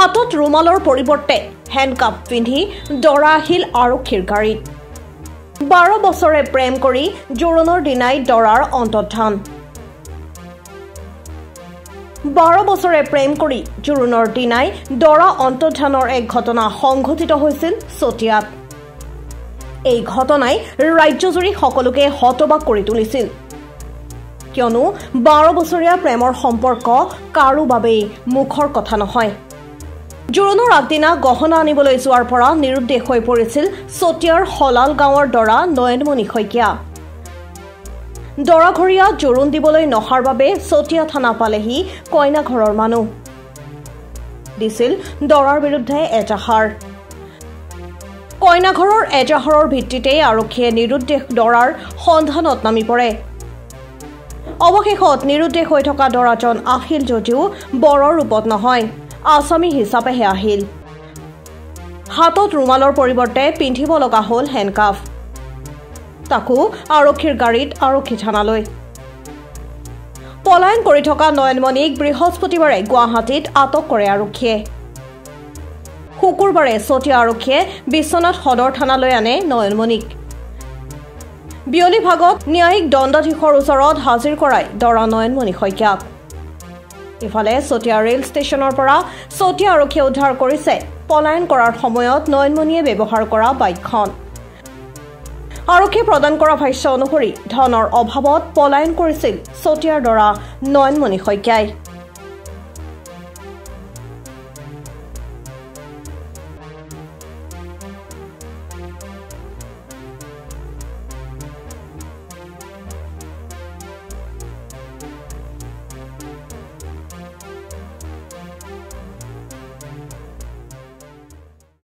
হাতত ৰুমালৰ পৰিৱৰ্তে হেণ্ডকাপ পিন্ধি দৰা আহিল আৰক্ষীৰ গাড়ীত 12 বছৰে প্ৰেম কৰি জোৰোণৰ দিনাই দৰাৰ অন্তৰ্ধান 12 বছৰে প্ৰেম কৰি জোৰোণৰ দিনাই দৰা অন্তৰ্ধানৰ এক ঘটনা সংঘটিত হৈছিল চতিয়াত এই ঘটনাই ৰাজ্যজুৰি সকলোকে হতবাক কৰি তুলিছিল কিয়নো 12 বছৰীয়া প্ৰেমৰ সম্পৰ্ক কাৰো বাবে মুখৰ কথা নহয় জোৰোণৰ আগদিনা গহনা আনিবলৈ যোৱাৰ পৰা নিৰুদ্দেশ হৈ পৰিছিল চতিয়াৰ হলাল গাঁৱৰ দৰা নয়নমণি শইকীয়া দৰাঘৰীয়া জোৰোণ দিবলৈ নহাৰ বাবে চতিয়া থানা পালেহি কইনা ঘৰৰ মানুহ দিছিল দৰাৰ বিৰুদ্ধে এজাহাৰ কইনা ঘৰৰ এজাহাৰৰ ভিত্তিতে আৰক্ষীয়ে নিৰুদ্দেশ দৰাৰ সন্ধানত নামি পৰে অৱশেষত নিৰুদ্দেশ হৈ থকা দৰাজন আহিল যদিও বৰৰ ৰূপত নহয় আসামী হিচাপেহে আহিল হাতত ৰুমালৰ পৰিৱৰ্তে পিন্ধিব লগা হ'ল হেণ্ডকাফ তাকো আৰক্ষীৰ গাড়ীত আৰক্ষী থানালৈ পলায়ন কৰি থকা নয়নমণিক বৃহস্পতিবাৰে গুৱাহাটীত আটক কৰে আৰক্ষীয়ে শুকুৰবাৰে চতিয়া আৰক্ষীয়ে বিশ্বনাথ সদৰ থানালৈ আনে নয়নমণিক বিয়লি ভাগত ন্যায়িক দণ্ডাধীশৰ ওচৰত হাজিৰ কৰাই দৰা নয়নমণি শইকীয়াক ইফালে চতিয়া ৰেল ষ্টেচনৰ পৰা চতিয়া আৰক্ষীয়ে উদ্ধাৰ কৰিছে পলায়ন কৰাৰ সময়ত নয়নমণিয়ে ব্যৱহাৰ কৰা বাইকখন আৰক্ষীয়ে প্ৰদান কৰা ভাষ্য অনুসৰি ধনৰ অভাৱত পলায়ন কৰিছিল চতিয়াৰ দৰা নয়নমণি শইকীয়াই